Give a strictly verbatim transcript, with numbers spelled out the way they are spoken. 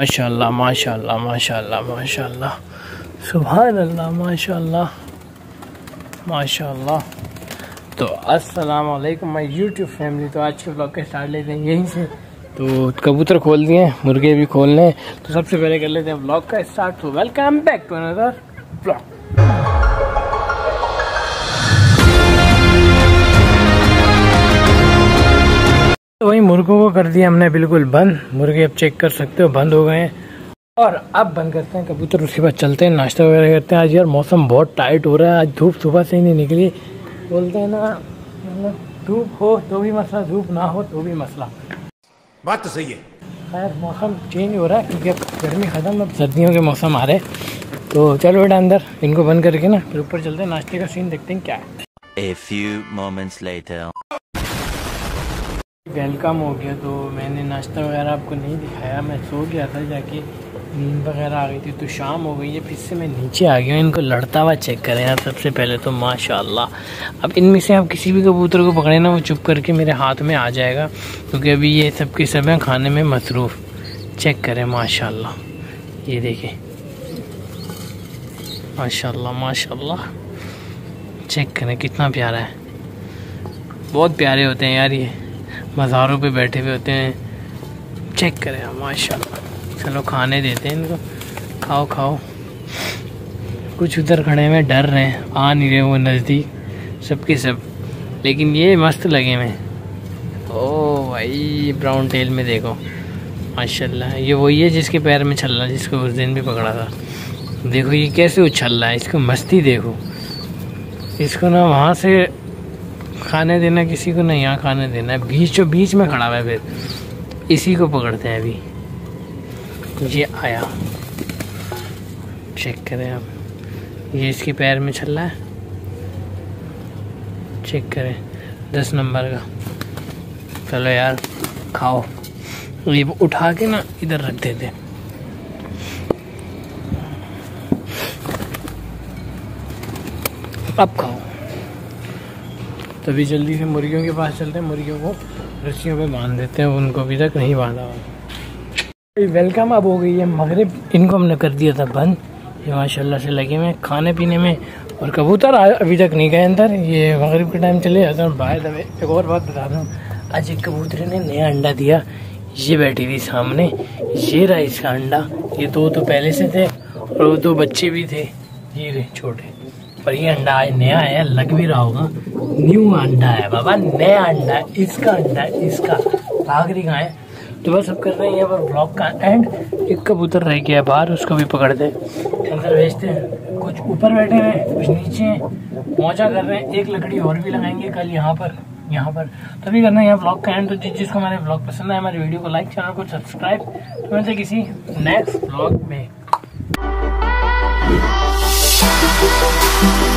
माशाल्लाह माशाल्लाह माशाल्लाह माशाल्लाह, सुभान अल्लाह, माशाल्लाह माशाल्लाह। तो अस्सलाम वालेकुम माय यूट्यूब फैमिली। तो आज के ब्लॉग के स्टार्ट लेते हैं यहीं से। तो कबूतर खोल दिए, मुर्गे भी खोलने हैं, तो सबसे पहले कर लेते हैं ब्लॉग का स्टार्ट। तो welcome back to another blog. तो वही मुर्गों को कर दिया हमने बिल्कुल बंद। मुर्गे अब चेक कर सकते हो बंद हो गए हैं। और अब बंद करते हैं कबूतर, उसके बाद चलते हैं नाश्ता वगैरह करते हैं। आज यार मौसम बहुत टाइट हो रहा है, आज धूप सुबह से ही नहीं निकली। बोलते हैं ना, मतलब धूप हो तो भी मसला, धूप ना हो तो भी मसला। बात तो सही है। खैर मौसम चेंज हो रहा है क्योंकि अब गर्मी ख़त्म, अब सर्दियों के मौसम आ रहे। तो चलो बेटा अंदर इनको बंद करके ना फिर ऊपर चलते हैं, नाश्ते का सीन देखते हैं क्या है। A few moments later. Welcome हो गया। तो मैंने नाश्ता वगैरह आपको नहीं दिखाया, मैं सो गया था, जाके नींद वगैरह आ गई थी। तो शाम हो गई है, फिर से मैं नीचे आ गया हूँ। इनको लड़ता हुआ चेक करें यार सबसे पहले तो माशाल्लाह। अब इनमें से आप किसी भी कबूतर को पकड़े ना, वो चुप करके मेरे हाथ में आ जाएगा, क्योंकि अभी ये सब के सब हैं खाने में मसरूफ़। चेक करें माशाल्लाह, ये देखें माशाल्लाह माशाल्लाह। चेक करें कितना प्यारा है, बहुत प्यारे होते हैं यार, ये मज़ारों पे बैठे हुए होते हैं। चेक करें आप माशाल्लाह। चलो खाने देते हैं इनको, खाओ खाओ। कुछ उधर खड़े हुए डर रहे हैं, आ नहीं रहे वो नज़दीक सबके सब, लेकिन ये मस्त लगे हुए। ओ भाई ब्राउन टेल में देखो माशाल्लाह, ये वही है जिसके पैर में छल्ला, जिसको उस दिन भी पकड़ा था। देखो ये कैसे उछल रहा है, इसको मस्ती देखो। इसको ना वहाँ से खाने देना किसी को, नहीं यहाँ खाने देना है, बीच जो बीच में खड़ा हुआ है। फिर इसी को पकड़ते हैं अभी। ये आया, चेक करें आप, ये इसके पैर में चल रहा है। चेक करें दस नंबर का। चलो यार खाओ। ये उठा के ना इधर रख देते। अब खाओ। तभी जल्दी से मुर्गियों के पास चलते हैं, मुर्गियों को रस्सियों पे बांध देते हैं, उनको अभी तक नहीं बांधा हुआ। वेलकम अब हो गई है मगरिब, इनको हमने कर दिया था बंद। ये माशाल्लाह से लगे हुए खाने पीने में, और कबूतर अभी तक नहीं गए अंदर, ये मगरिब के टाइम चले जाते हैं बाहर दबे। एक और बात बता दूँ, आज एक कबूतर ने नया अंडा दिया, ये बैठी थी सामने, ये रहा इसका अंडा। ये दो तो पहले से थे और वो दो बच्चे भी थे, ये रहे छोटे, पर ये अंडा आज नया आया, लग भी रहा होगा न्यू अंडा है बाबा, नया अंडा है, इसका अंडा है, इसका। आखिरी कहाँ है। तो बस अब कर रहे हैं यहाँ पर ब्लॉग का एंड। एक कबूतर रह गया बाहर, उसको भी पकड़ दे, अंदर भेजते हैं। कुछ ऊपर बैठे हुए हैं, कुछ नीचे हैं, मौजा कर रहे हैं। एक लकड़ी और भी लगाएंगे कल यहाँ पर, यहाँ पर तभी करना है यहाँ ब्लॉग का एंड। तो जिस जिसको हमारे ब्लॉग पसंद है, हमारे वीडियो को लाइक, चैनल को सब्सक्राइब। तो मिलते किसी नेक्स्ट ब्लॉग में।